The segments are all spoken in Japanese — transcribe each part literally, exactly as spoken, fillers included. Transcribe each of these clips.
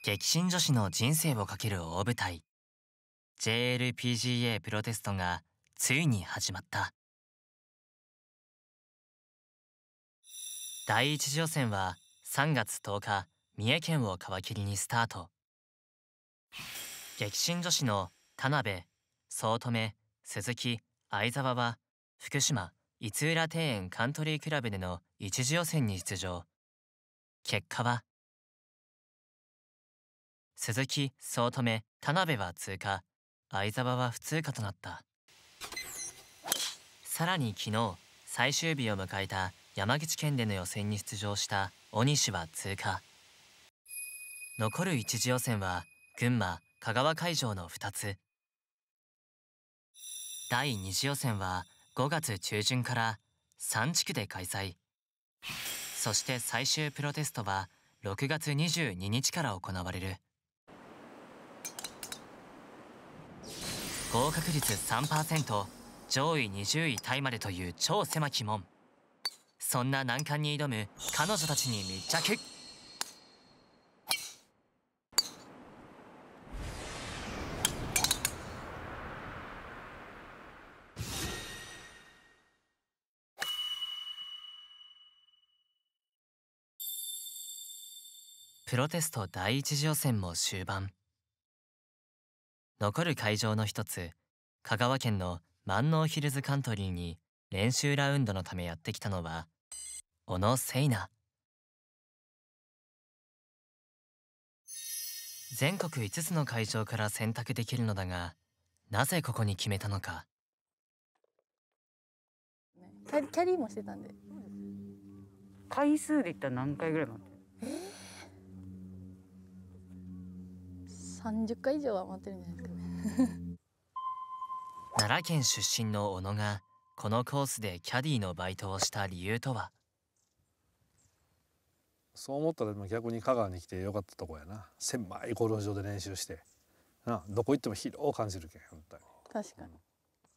激震女子の人生をかける大舞台 ジェイエーエルピージーエー プロテストがついに始まった。だいいち次予選はさんがつとおか三重県を皮切りにスタート。激震女子の田辺、早乙女、鈴木、相澤は福島市浦庭園カントリークラブでの一次予選に出場。結果は鈴木、早乙女、田辺は通過、相澤は不通過となった。さらに昨日最終日を迎えた山口県での予選に出場した大西は通過。残る一次予選は群馬香川会場のふたつ。だいに次予選はごがつ中旬からさん地区で開催。そして最終プロテストはろくがつにじゅうににちから行われる。合格率 さんパーセント、 上位にじゅういタイまでという超狭き門。そんな難関に挑む彼女たちに密着。プロテストだいいち次予選も終盤。残る会場の一つ、香川県の万能ヒルズカントリーに練習ラウンドのためやってきたのは小野聖奈。全国いつつの会場から選択できるのだが、なぜここに決めたのか。 キャリ、キャリーもしてたんで。 回数で言ったら何回ぐらい待ってる？ えー、さんじゅっかい以上は待ってるんじゃないですかね。 奈良県出身の小野がこのコースでキャディーのバイトをした理由とは。 そう思ったら逆に香川に来てよかったとこやな。狭いゴルフ場で練習してな、どこ行っても広く感じるけん本当に。 確かに、うん、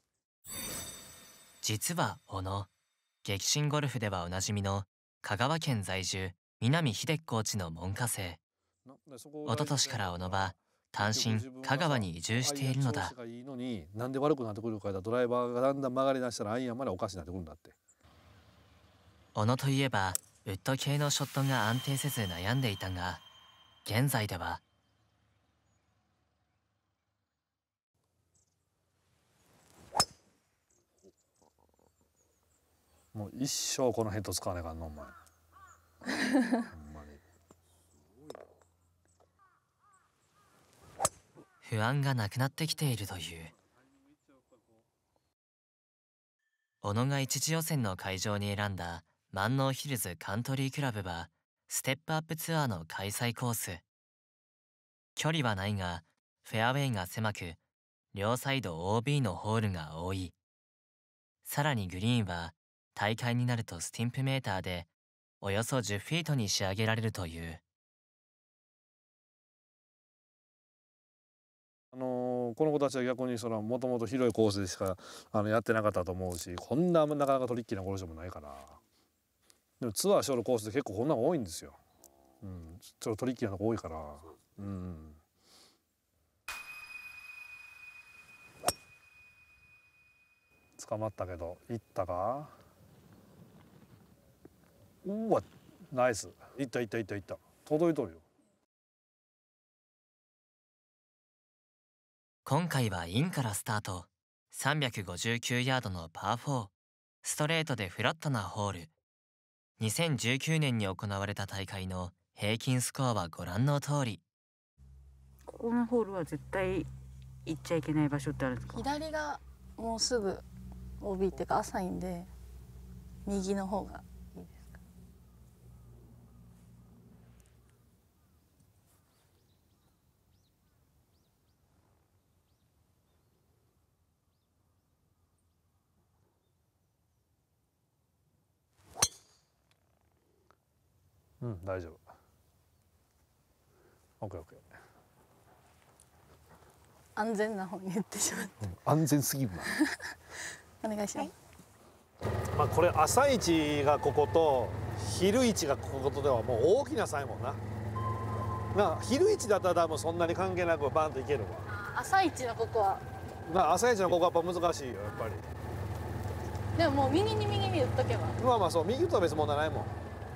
実は小野、激震ゴルフではおなじみの香川県在住南秀樹コーチの門下生。一昨年から小野は単身香川に移住しているのだ。 なんで悪くなってくるかだ、ドライバーがだんだん曲がり出したらアイアンまでおかしになってくるんだって。 小野といえばウッド系のショットが安定せず悩んでいたが、現在ではもう一生このヘッド使わないからなお前。 不安がなくなってきているという。小野が一次予選の会場に選んだ万能ヒルズカントリークラブはステップアップツアーの開催コース。距離はないがフェアウェイが狭く、両サイド オービー のホールが多い。さらにグリーンは大会になるとスティンプメーターでおよそじゅうフィートに仕上げられるという。 あのー、この子たちは逆にそのもともと広いコースでしかあのやってなかったと思うし、こんななかなかトリッキーなゴルフ場もないから。でもツアーしょるコースで結構こんなの多いんですよ。うん、ちょっとトリッキーなとこ多いから。うん。捕まったけど行ったか。うわ、ナイス。行った行った行った行った。届いとるよ。 今回はインからスタート。さんびゃくごじゅうきゅうヤードのパーフォー、ストレートでフラットなホール。にせんじゅうきゅうねんに行われた大会の平均スコアはご覧の通り。 ここのホールは絶対行っちゃいけない場所ってあるんですか？ 左がもうすぐ オービー っていうか浅いんで、右の方がいいですか？ うん、大丈夫。オッケーオッケー。 安全な方に言ってしまった。 うん、安全すぎるな。 お願いします。 まあこれ朝一がここと昼一がこことではもう大きな差やもんな。 まあ昼一だったら多分そんなに関係なくバンといけるわ。 朝一のここは。 まあ朝一のここはやっぱ難しいよやっぱり。 でももう右に右に打っとけば。 まあまあそう右とは別に問題ないもん。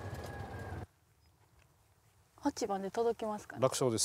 はちばんで届きますかね。 楽勝です。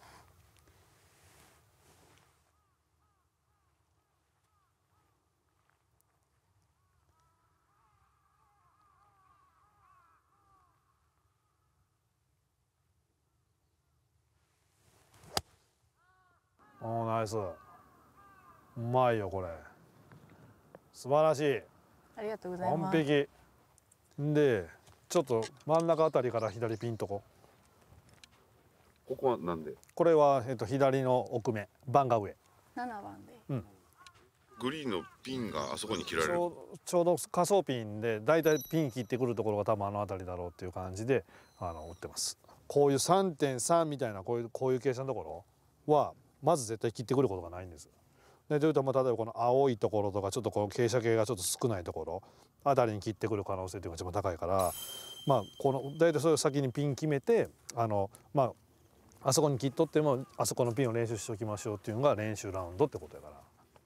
おーナイス。うまいよこれ。素晴らしい。 ありがとうござい完ます。 璧。でちょっと真ん中あたりから左ピンとこ。 ここはなんでこれは、えっと、左の奥目番が上。 ななばんで。 うん。 グリーンのピンがあそこに切られる。 ちょうちょうど仮想ピンでだいたいピン切ってくるところが多分あの辺りだろうっていう感じであの打ってます。こういう さんてんさん みたいなこういうこういう傾斜のところはまず絶対切ってくることがないんです。でというとまあ例えばこの青いところとかちょっとこの傾斜系がちょっと少ないところあたりに切ってくる可能性というのが一番高いからまあこの大体それを先にピン決めてあのまああそこに切っとってもあそこのピンを練習しておきましょうっていうのが練習ラウンドってことやから。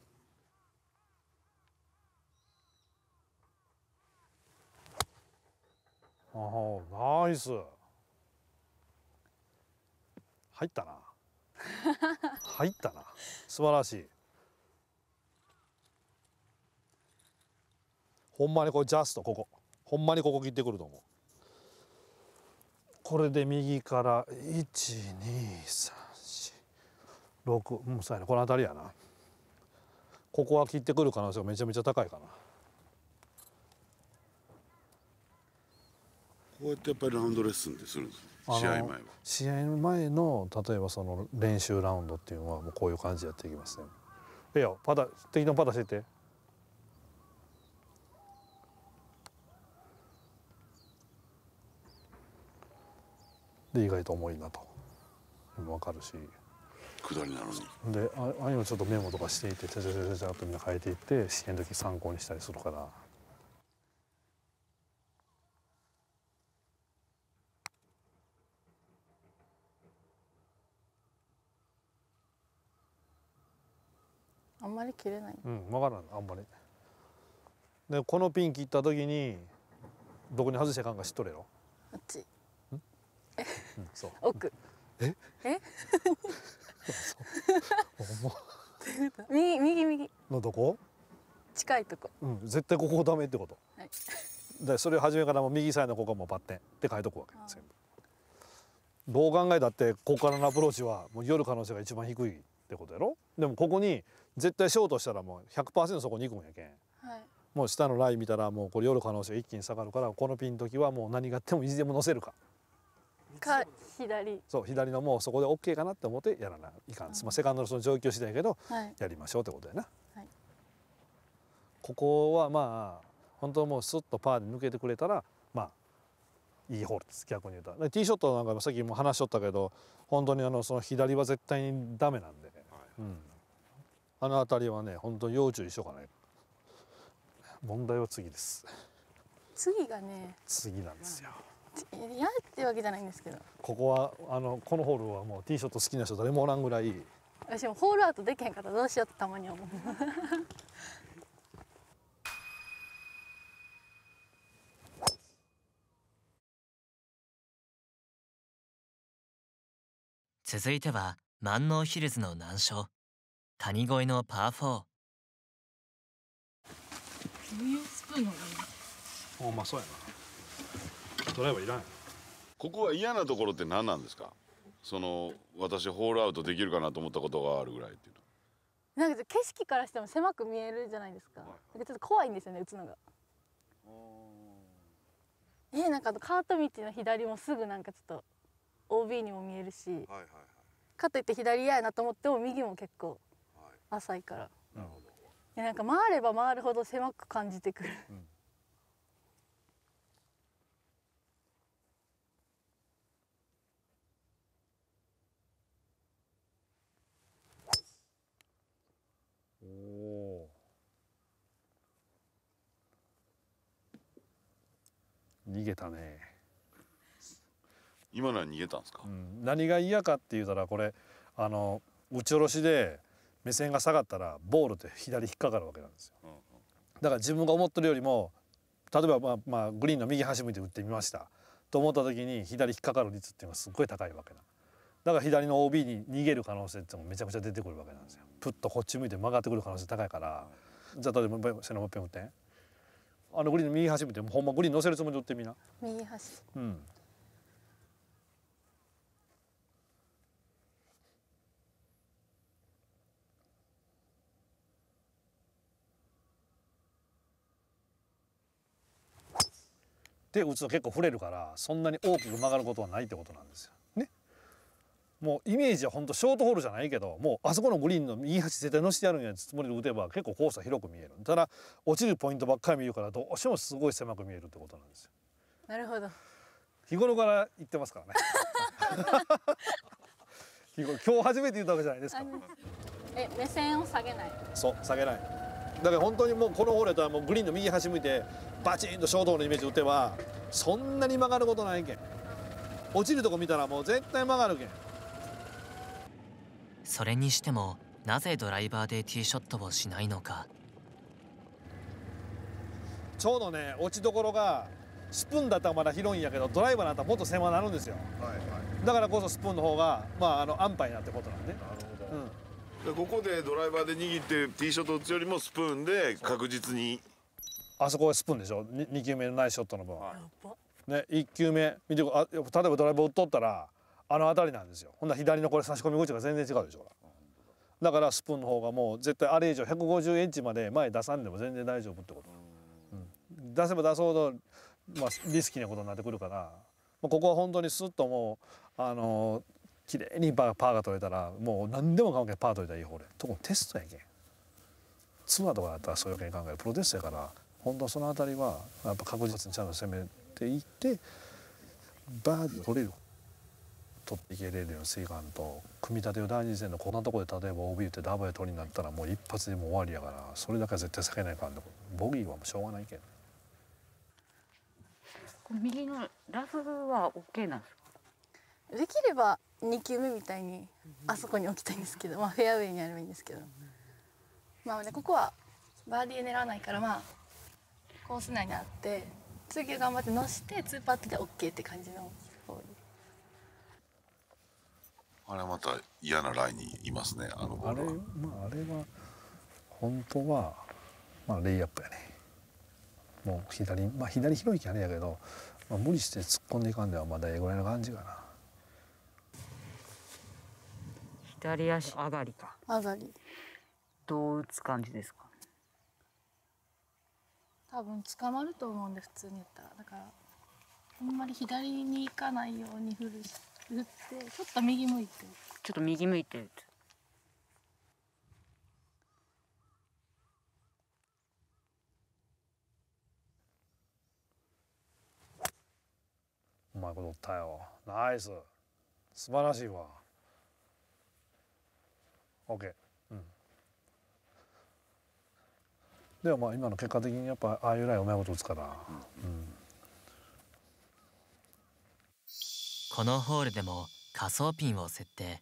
ああナイス。入ったな入ったな素晴らしい。ほんまにこれジャストここほんまにここ切ってくると思う。これで右からいちにさんしろくうんそうやねこの辺りやな。ここは切ってくる可能性がめちゃめちゃ高いかな。 こうやってやっぱりラウンドレッスンってするんですあの試合前は。 試合前の例えばその練習ラウンドっていうのはもうこういう感じでやっていきますね。いやパタ適当にパタしてて。で意外と重いなと分かるし。 下りなのに。 であああいうのちょっとメモとかしていってちゃちゃちゃちゃちゃっとみんな変えていって試験の時参考にしたりするから。 あんまり切れない。 うん分からんあんまり。でこのピン切った時にどこに外してかんか知っとるやろ。 あっち。 うんそう。 奥。 ええほんま右右右。 のどこ？ 近いとこ。 うん絶対ここダメってこと。 はい。 でそれを初めからもう右サイドのここはもうバッテンって書いとくわけ全部。どう考えたってここからのアプローチはもう寄る可能性が一番低いってことやろ。でもここに絶対ショートしたらもう ひゃくパーセント そこに行くんやけん。 はい。 もう下のライン見たらもうこれ寄る可能性が一気に下がるからこのピンの時はもう何があってもいつでも乗せるか。 か左。 そう左のもうそこで OK かなって思ってやらないかんです。まあセカンドのその状況次第やけどはい。 やりましょうってことやな。 はい。 ここはまあ本当もうスッとパーで抜けてくれたらまあいいホールです逆に言うと。でティーショットなんかもさっきも話しとったけど本当にあのその左は絶対にダメなんで、うん、あの辺りはね本当に要注意しようかない。問題は次です。 次がね次なんですよ。 嫌ってわけじゃないんですけど、 ここはあのこのホールはもうティーショット好きな人誰もおらんぐらい。 私もホールアウトできへんかったらどうしようってたまに思う。 続いては万能ヒルズの難所谷越えのパーフォー。 どういうスプーンのがいい？ あまあそうやな。ドライバーいらんやん。 ここは嫌なところって何なんですか。その私ホールアウトできるかなと思ったことがあるぐらいっていうと。 なんか景色からしても狭く見えるじゃないですか。なんかちょっと怖いんですよね打つのが。えなんかあとカート道の左もすぐなんかちょっと オービー にも見えるし、 はいはいはい。 かといって左嫌やなと思っても右も結構浅いから。 なるほど。 いやなんか回れば回るほど狭く感じてくる。 おお。逃げたね。 今のは逃げたんですか？ うん、何が嫌かって言うたらこれあの打ち下ろしで目線が下がったらボールって左引っかかるわけなんですよ。 うんうん、 だから自分が思ってるよりも例えば、まあまあ、グリーンの右端向いて打ってみましたと思った時に左引っかかる率っていうのがすっごい高いわけな。だから左の オービー に逃げる可能性っていうのもめちゃくちゃ出てくるわけなんですよ。プッとこっち向いて曲がってくる可能性高いから、じゃあ例えば背のもっぺん打ってあのグリーンの右端向いてほんまグリーン乗せるつもりで打ってみな。 右端。 うん。で打つと結構振れるからそんなに大きく曲がることはないってことなんですよね。もうイメージは本当ショートホールじゃないけどもうあそこのグリーンの右端絶対乗せてやるんやつもりで打てば結構コースは広く見える。ただ落ちるポイントばっかり見るからどうしてもすごい狭く見えるってことなんですよ。 なるほど。 日頃から言ってますからね日頃今日初めて言ったわけじゃないですか。 え、目線を下げない。 そう下げない。だから本当にもうこのホールやったらもうグリーンの右端向いてバチンとショートホールのイメージで打てばそんなに曲がることないけん。落ちるとこ見たらもう絶対曲がるけん。 それにしてもなぜドライバーでティーショットをしないのか。 ちょうどね落ちどころがスプーンだったらまだ広いんやけどドライバーだったらもっと狭くなるんですよ。 はいはい、 だからこそスプーンの方がまああの安牌になってことなんで。 なるほど、うん、でここでドライバーで握ってティーショット打つよりもスプーンで確実に。 あそこはスプーンでしょ。 に, に球目のナイスショットの分、 はい、 ね、いち球目見てあ例えばドライバー打っとったらあの辺りなんですよ。ほんなら左のこれ差し込み口が全然違うでしょ。だからスプーンの方がもう絶対あれ以上ひゃくごじゅうエッジまで前出さんでも全然大丈夫ってこと、うん、出せば出すほど、まあ、リスキーなことになってくるから、まあ、ここは本当にスッともうあのー、綺麗にパーパーが取れたらもう何でもかんけんパー取れたらいい方でところテストやけん。ツアーとかだったらそういうわけに考えるプロテストやから本当その辺りはやっぱ確実にちゃんと攻めていってバーディー取れる取っていけれるようにせいかんと組み立てを大事にせんのこんなところで例えば オービー 打ってダブルで取りになったらもう一発でもう終わりやからそれだけは絶対避けないかんでボギーはもうしょうがないけん。 右のラフは OK なんですか？ できればに球目みたいにあそこに置きたいんですけど、まあフェアウェイにあればいいんですけど、まあねここはバーディー狙わないからまあコース内にあって次は頑張って乗してツーパットで OK って感じのホール。 あれまた嫌なラインにいますねあのボあれールは。 まああれは本当はまあレイアップやね。もう左まあ左広いきゃあれやけど、まあ、無理して突っ込んでいかんではまだええぐらいの感じかな。 左足上がりか。 上がり。 どう打つ感じですか？ 多分捕まると思うんで普通に言ったらだからあんまり左に行かないように振る振ってちょっと右向いてちょっと右向いて打つ。 うまいこと打ったよ。ナイス素晴らしいわ。 OK、うん、でもまあ今の結果的にやっぱああいうラインうまいこと打つから、うん、 このホールでも仮想ピンを設定。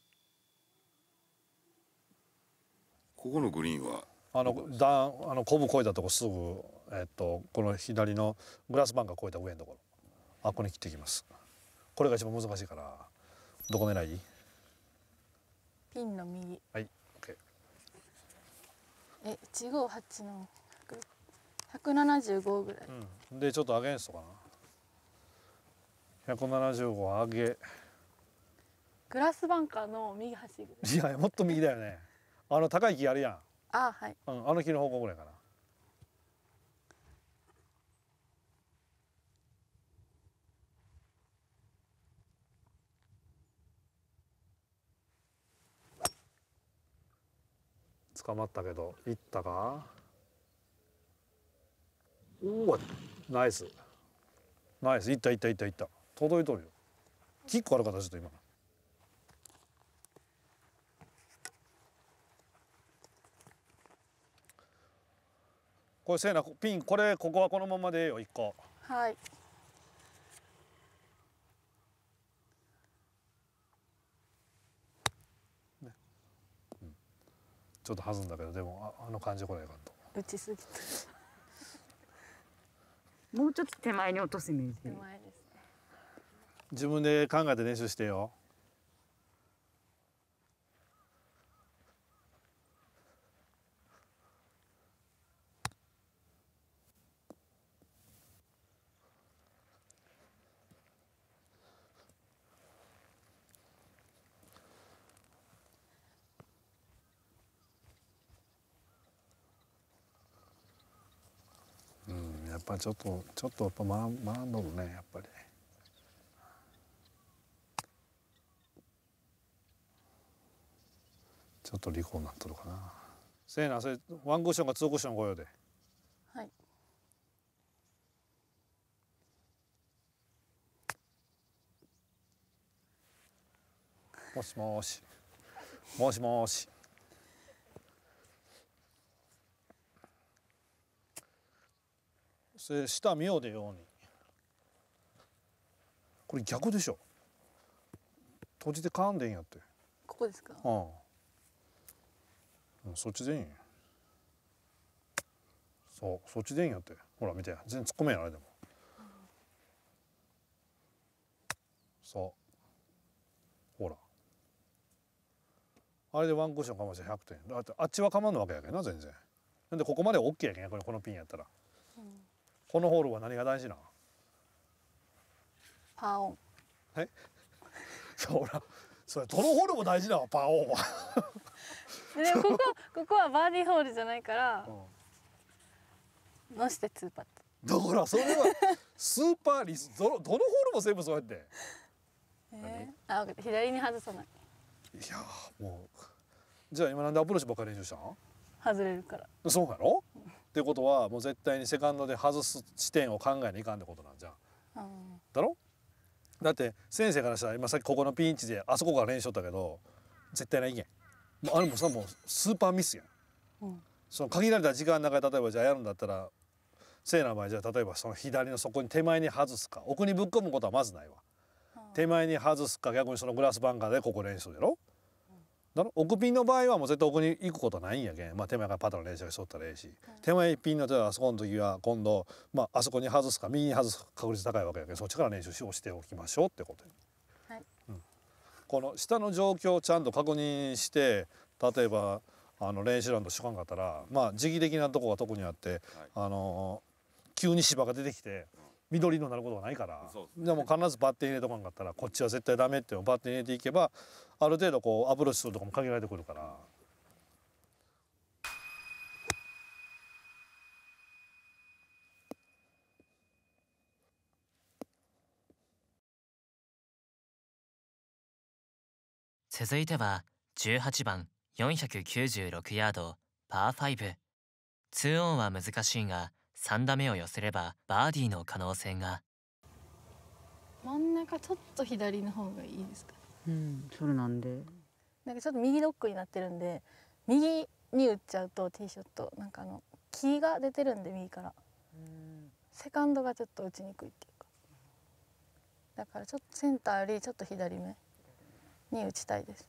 ここのグリーンはあの段あのコブ越えたとこすぐ、えっと、この左のグラスバンカー越えた上のところあここに切っていきます。これが一番難しいからどこ狙い？ ピンの右。 はい、OK。 えいちごはちのひゃくななじゅうごぐらい、 うん、でちょっとアゲンストかな。ひゃくななじゅうご上げ。 グラスバンカーの右端ぐらい。 いやもっと右だよね。あの高い木あるやん。 あはい。 うん、あの木の方向ぐらいかな。捕まったけどいったか。おおナイスナイスいったいったいったいった届いとるよ。キックあるかちょっと今これせいなピンこれここはこのままでええよいっこ。 はい。 ちょっと弾んだけど、でもああの感じこれいかんと。 打ちすぎた。 もうちょっと手前に落とすイメージ。 手前ですね。 自分で考えて練習してよ。うん、やっぱりちょっとちょっとやっぱ学ん学んどるね、やっぱり。ちょっと利口になっとるかな。せやな、それワンクッションかツークッションごようで。 はい。 もしもし。もしもし。それ下見ようでように。これ逆でしょ。閉じてかんでんやって。 ここですか。 うん。うん、そっちでいいんや。そうそっちでいいんやって。ほら見て、全然突っ込めんやあれでも。そうほらあれでワンクッションかましてひゃくてんだって、あっちはかまんのわけやけんな全然。なんでここまで オーケー やけん、これこのピンやったら、 うん、 このホールは何が大事なの？ パーオン。 えそうほらそれどのホールも大事なのパーオンはでもここここはバーディーホールじゃないから、 うん、 乗してツーパッだからそれはスーパーリスどのどのホールも全部そうやって。 ト。えー、あ、分かった。左に外さない。 いやーもうじゃあ今なんでアプローチばっかり練習したん？ 外れるから。 そうやろ、うん、ってことはもう絶対にセカンドで外す地点を考えないかんってことなんじゃん。 うん、 だろ？だって先生からしたら今さっきここのピンチであそこから練習しとったけど絶対ないけん。もうあれもさもうスーパーミスやん。うん、その限られた時間の中で例えばじゃあやるんだったらせいな場合じゃあ例えばその左の底に手前に外すか奥にぶっ込むことはまずないわ。うん、手前に外すか逆にそのグラスバンカーでここ練習やろ。だろ奥ピンの場合はもう絶対奥に行くことはないんやけん、まあ、手前からパターの練習がしとったらええし、うん、手前ピンの手はあそこの時は今度、まあ、あそこに外すか右に外す確率高いわけやけんそっちから練習をしておきましょうってことや、はい、うん、この下の状況をちゃんと確認して例えばあの練習ラウンドしとかんかったらまあ時期的なとこが特にあって、はい、あの急に芝が出てきて。緑になることがないから、でも必ずバッテン入れとかんかったらこっちは絶対ダメってバッテン入れていけばある程度こうアプローチするとかも限られてくるから。 続いてはじゅうはちばんよんひゃくきゅうじゅうろくヤードパーファイブ。ツーオンは難しいがさん打目を寄せればバーディーの可能性が。 真ん中ちょっと左の方がいいですか。 うん、それなんで。 なんかちょっと右ドッグになってるんで、右に打っちゃうとティーショットなんかあの木が出てるんで右から、うん、セカンドがちょっと打ちにくいっていうか、だからちょっとセンターよりちょっと左目に打ちたいです。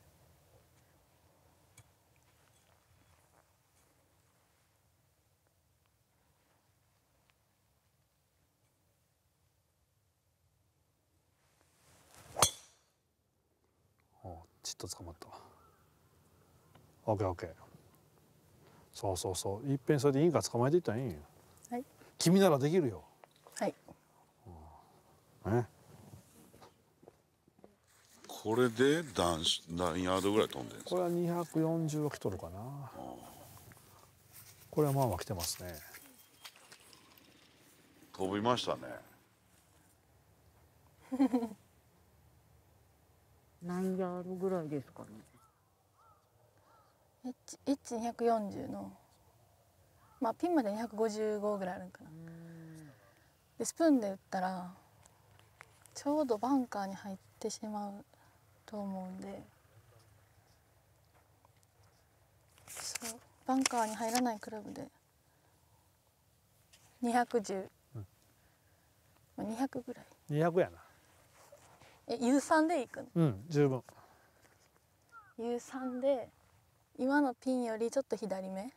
ちっと捕まったわ。オッケーオッケー。そうそうそう。いっぺんそれでいいから捕まえていったらいいんよ。はい。君ならできるよ。 はい。 うん、ね。 これで何何ヤードぐらい飛んでるんですか。 これはにひゃくよんじゅうは来とるかな。これはまあまあ来てますね。 飛びましたね。 何ヤードぐらいですかね。 エッジにひゃくよんじゅうの、まあピンまでにひゃくごじゅうごぐらいあるんかな。でスプーンで打ったらちょうどバンカーに入ってしまうと思うんで、そうバンカーに入らないクラブでにひゃくじゅう、うん、まあ、にひゃくぐらい。 にひゃくやな。 え、ユーさんでいくの？ うん、十分。 ユーさんで今のピンよりちょっと左目。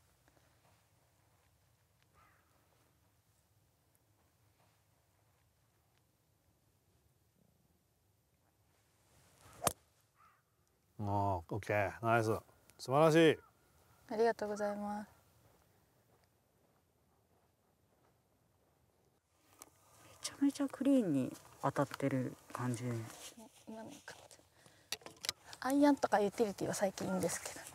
ああ、オッケー、ナイス、素晴らしい。 ありがとうございます。 めちゃめちゃクリーンに当たってる感じ。 今のかアイアンとかユーティリティは最近いいんですけど、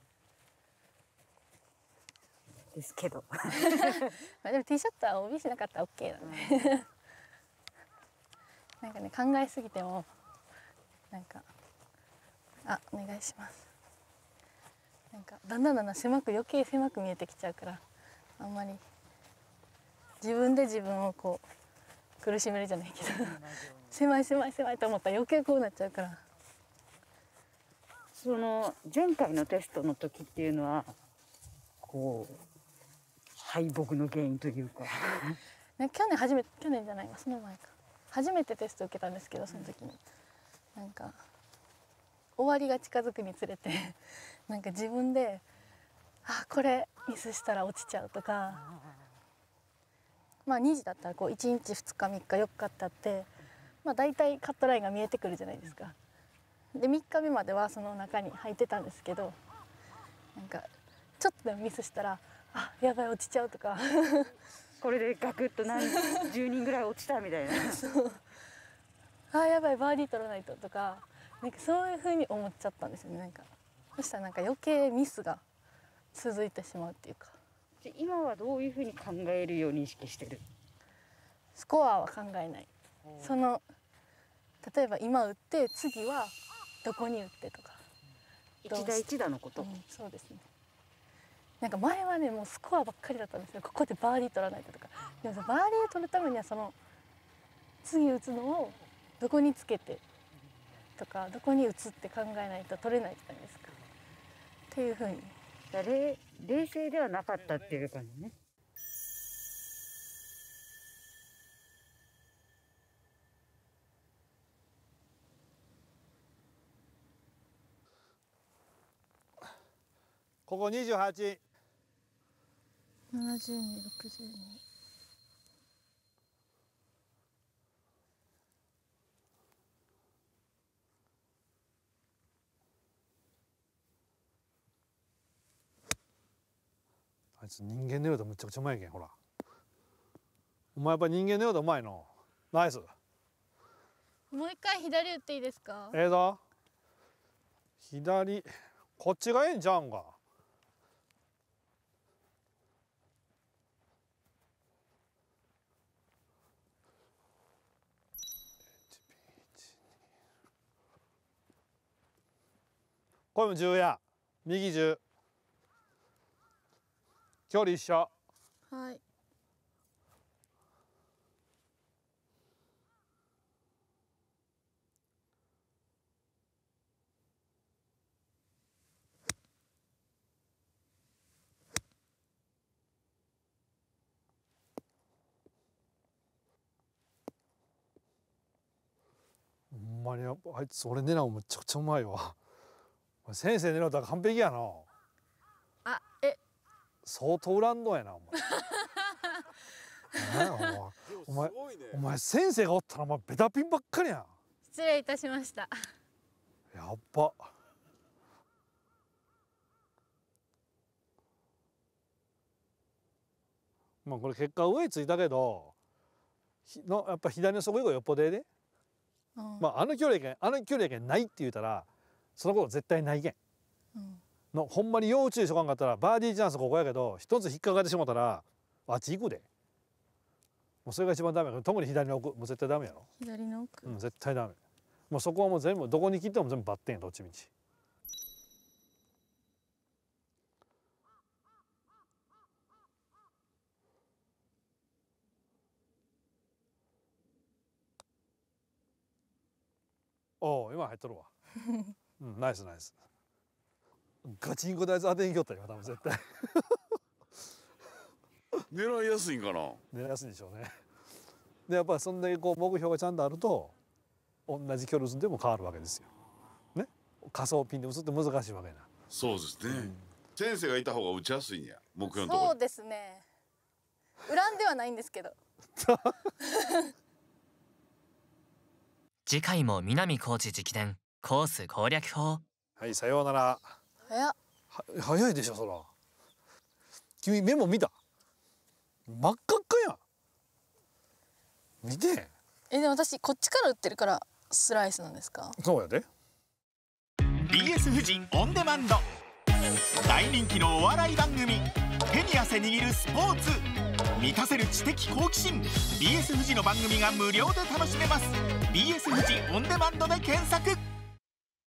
ですけどまあでもティーショットは オービー しなかったら OK だねなんかね、考えすぎてもなんかあお願いします、なんかだんだんだんだん狭く余計狭く見えてきちゃうから、あんまり自分で自分をこう苦しめるじゃないけど狭い狭い狭いと思ったら余計こうなっちゃうから。 その前回のテストの時っていうのはこう敗北の原因というかね、去年初めて去年じゃないわその前か初めてテスト受けたんですけど、その時になんか終わりが近づくにつれてなんか自分であこれミスしたら落ちちゃうとか、まあにじだったらこういちにちふつかみっかよっかってあって、まあ大体カットラインが見えてくるじゃないですか。でみっかめまではその中に入ってたんですけど、なんかちょっとでもミスしたらあやばい落ちちゃうとかこれでガクッと何十人ぐらい落ちたみたいなそうあやばいバーディー取らないととか、なんかそういう風に思っちゃったんですよね。なんかそしたらなんか余計ミスが続いてしまうっていうか。 今はどういうふうに考えるように意識してる？ スコアは考えない。その例えば今打って次はどこに打ってとか一打一打のこと、 うん、そうですね。なんか前はねもうスコアばっかりだったんですよ。ここでバーディー取らないととか。でもさバーディー取るためにはその次打つのをどこにつけてとかどこに打つって考えないと取れないじゃないですか。っていうふうに。 冷冷静ではなかったっていう感じね。 ここにじゅうはち。 ななじゅうに、ろくじゅうに。 あいつ人間のようだむちゃくちゃうまいけん、ほら。お前やっぱ人間のようだうまいの。ナイス。 もう一回左打っていいですか？ ええぞ。左、こっちがええんちゃうんか。これもじゅうや。右じゅう。距離一緒。 はい。 ほんまにやっぱあいつ俺狙うむちゃくちゃうまいわ。先生狙うたら完璧やな。 あ、え。 相当ランドやなお前。何やお前、お前、お前先生がおったらお前ベタピンばっかりやん。 失礼いたしました。 やっば。まあこれ結果上ついたけど、のやっぱ左の底以後よっぽどええで。 うん、 まああの距離やけんあの距離やけんないって言うたらそのこと絶対ないけん。 うん、 のほんまに要注意しとかんかったらバーディーチャンスここやけど一つ引っかかってしもたらあっち行くで。もうそれが一番ダメや。特に左の奥もう絶対ダメやろ。 左の奥。 うん、絶対ダメ。もうそこはもう全部どこに切っても全部バッテンやどっちみち。おお今入っとるわ。うん、ナイスナイス。ガチンコであいつ当てにきよったよ多分絶対。 狙いやすいんかな。 狙いやすいんでしょうね。でやっぱりそんだけこう目標がちゃんとあると同じ距離でも変わるわけですよ。ね。仮想ピンで打つって難しいわけな。 そうですね、うん、先生がいた方が打ちやすいんや、目標のところ。 そうですね、恨んではないんですけど次回も南コーチ直伝コース攻略法。 はい、さようなら。 早っ。 は早いでしょそら。君メモ見た？真っ赤っかやん。見て。 え、でも私こっちから打ってるからスライスなんですか？ そうやで。 ビーエス 富士オンデマンド、大人気のお笑い番組、手に汗握るスポーツ、満たせる知的好奇心、 ビーエス 富士の番組が無料で楽しめます。 ビーエス 富士オンデマンドで検索。